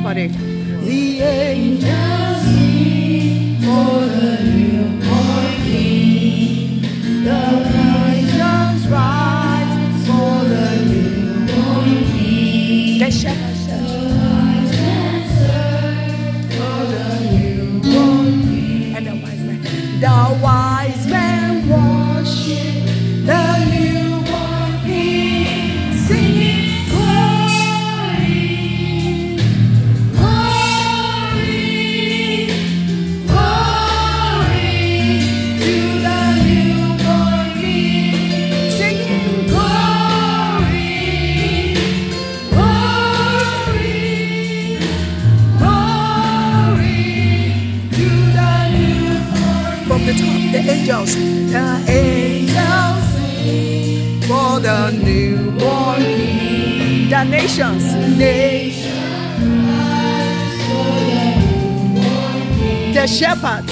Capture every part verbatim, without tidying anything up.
Everybody. The angels sing for the newborn King. The righteous rise for the newborn King. The shepherds For the newborn King. and the wise men. The wise men worship The newborn King, singing glory, glory, glory to the newborn King, singing glory, glory, glory to the newborn from the top. The angels. The angels King, for the newborn King. The nations. nation rise for the newborn King. The shepherds.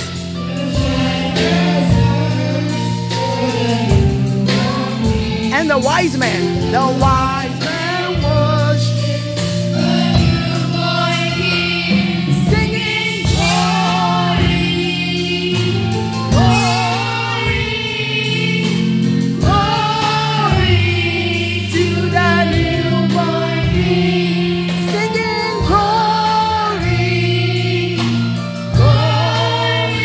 And the wise men. The wise men worship The newborn King, singing glory, glory, glory to the newborn King, singing glory, glory,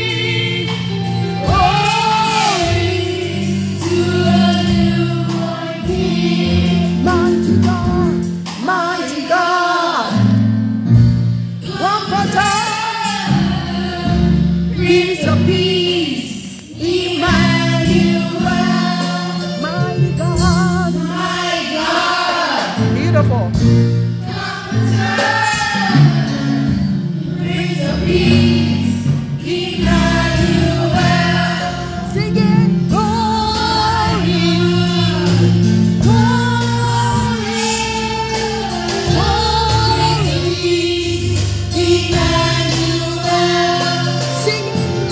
glory to the newborn King. mighty God. Mighty God, Comforter, Prince of Peace, Emmanuel, Mighty God. my God, Beautiful. Comforter, Prince of Peace, Emmanuel, Singing glory, glory, glory, Emmanuel, singing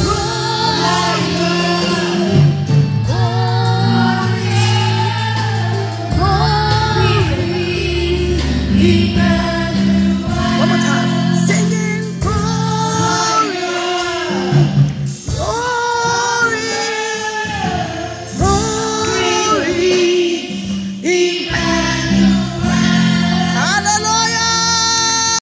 one more time. Singing glory, glory, glory, Emmanuel.